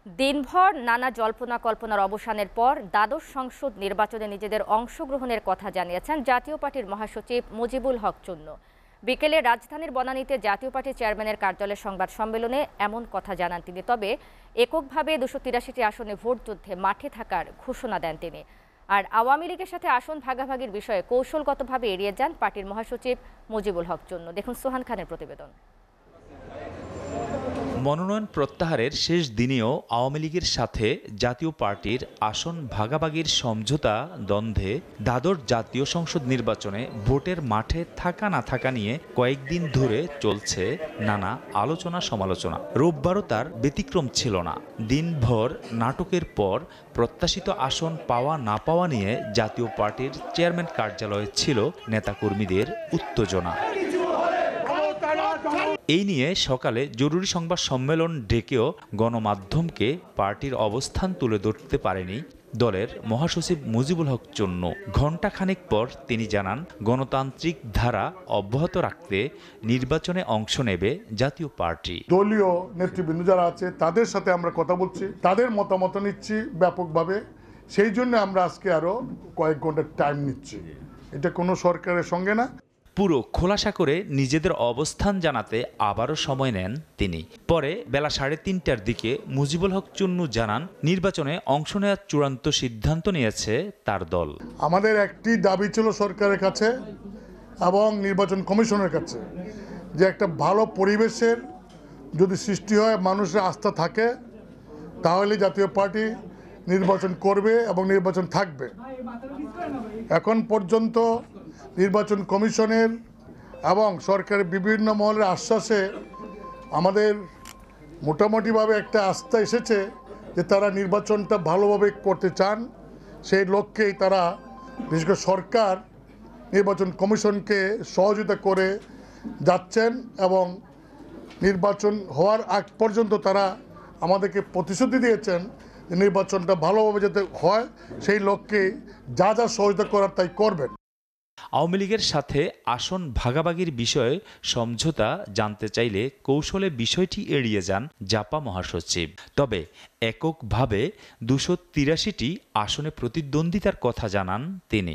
দিনভর নানা জল্পনা কল্পনার অবসানের পর দ্বাদশ সংসদ নির্বাচনে নিজেদের অংশগ্রহণের কথা জানিয়েছেন জাতীয় পার্টির মহাসচিব মুজিবুল হক চুন্নু। বিকেলে রাজধানীর বনানীতে জাতীয় পার্টির চেয়ারম্যানের কার্যালয়ের সংবাদ সম্মেলনে এমন কথা জানান তিনি। তবে এককভাবে 283টি আসনে ভোট যুদ্ধে মাঠে থাকার ঘোষণা দেন তিনি। আর আওয়ামী লীগের সাথে আসন ভাগাভাগির বিষয়ে কৌশলগতভাবে এড়িয়ে যান পার্টির মহাসচিব মুজিবুল হক চুন্নু। দেখুন সোহান খানের প্রতিবেদন। মনোনয়ন প্রত্যাহারের শেষ দিনেও আওয়ামী লীগের সাথে জাতীয় পার্টির আসন ভাগাভাগির সমঝোতা দ্বন্দ্বে দ্বাদশ জাতীয় সংসদ নির্বাচনে ভোটের মাঠে থাকা না থাকা নিয়ে কয়েকদিন ধরে চলছে নানা আলোচনা সমালোচনা। রোববারও তার ব্যতিক্রম ছিল না। দিনভর নাটকের পর প্রত্যাশিত আসন পাওয়া না পাওয়া নিয়ে জাতীয় পার্টির চেয়ারম্যান কার্যালয়ে ছিল নেতাকর্মীদের উত্তেজনা। এই নিয়ে সকালে জরুরি সংবাদ সম্মেলন ডেকেও গণমাধ্যমকে পার্টির অবস্থান তুলে ধরতে পারেনি দলের মহাসচিব মুজিবুল হক চুন্নু। ঘণ্টাখানেক পর তিনি জানান, গণতান্ত্রিক ধারা অব্যাহত রাখতে নির্বাচনে অংশ নেবে জাতীয় পার্টি। দলীয় নেতৃবৃন্দ যারা আছে তাদের সাথে আমরা কথা বলছি, তাদের মতামত নিচ্ছি ব্যাপকভাবে। সেই জন্য আমরা আজকে আরো কয়েক ঘন্টা টাইম নিচ্ছি। এটা কোনো সরকারের সঙ্গে না। পুরো খোলাসা করে নিজেদের অবস্থান জানাতে আবারও সময় নেন তিনি। পরে বেলা 3:30টার দিকে মুজিবুল হক চুন্নু জানান, নির্বাচনে অংশ নেওয়ার চূড়ান্ত সিদ্ধান্ত নিয়েছে তার দল। আমাদের একটি দাবি ছিল সরকারের কাছে এবং নির্বাচন কমিশনের কাছে, যে একটা ভালো পরিবেশের যদি সৃষ্টি হয়, মানুষের আস্থা থাকে, তাহলে জাতীয় পার্টি নির্বাচন করবে এবং নির্বাচন থাকবে। এখন পর্যন্ত নির্বাচন কমিশনের এবং সরকারের বিভিন্ন মহলের আশ্বাসে আমাদের মোটামুটিভাবে একটা আস্থা এসেছে যে তারা নির্বাচনটা ভালোভাবে করতে চান। সেই লক্ষ্যেই তারা বিশেষ করে সরকার নির্বাচন কমিশনকে সহযোগিতা করে যাচ্ছেন এবং নির্বাচন হওয়ার আগ পর্যন্ত তারা আমাদেরকে প্রতিশ্রুতি দিয়েছেন যে নির্বাচনটা ভালোভাবে যাতে হয়, সেই লক্ষ্যে যা যা সহযোগিতা করার তাই করবেন। আওয়ামী লীগের সাথে আসন ভাগাভাগির বিষয়ে সমঝোতা জানতে চাইলে কৌশলে বিষয়টি এড়িয়ে যান জাপা মহাসচিব। তবে এককভাবে 283টি আসনে প্রতিদ্বন্দ্বিতার কথা জানান তিনি।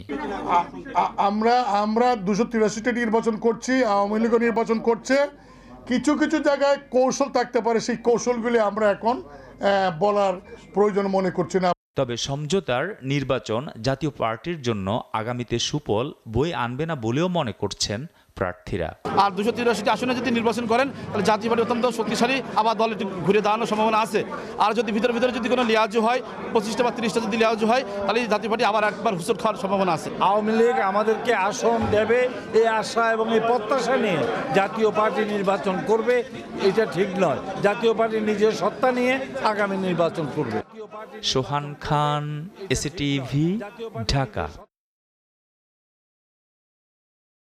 আমরা 283টি নির্বাচন করছি, আওয়ামী লীগও নির্বাচন করছে। কিছু কিছু জায়গায় কৌশল থাকতে পারে, সেই কৌশলগুলি আমরা এখন বলার প্রয়োজন মনে করছি না। তবে সমঝোতার নির্বাচন জাতীয় পার্টির জন্য আগামীতে সুফল বয়ে আনবে না বলেও মনে করছেন প্রার্থীরা। আর 283টি আসনে যদি নির্বাচন করেন তাহলে জাতীয় পার্টি অত্যন্ত শক্তিশালী, আবার দল একটু ঘুরে দাঁড়ানোর সম্ভাবনা আছে। আর যদি ভিতরে যদি কোনো লিয়াজু হয়, 25টা বা 30টা যদি লিয়াজু হয়, তাহলে জাতীয় পার্টি আবার একবার হুঁচট খাওয়ার সম্ভাবনা আছে। আওয়ামী লীগ আমাদেরকে আসন দেবে এই আশা এবং এই প্রত্যাশা নিয়ে জাতীয় পার্টি নির্বাচন করবে, এটা ঠিক নয়। জাতীয় পার্টি নিজের সত্তা নিয়ে আগামী নির্বাচন করবে। সোহান খান, এসএটিভি, ঢাকা।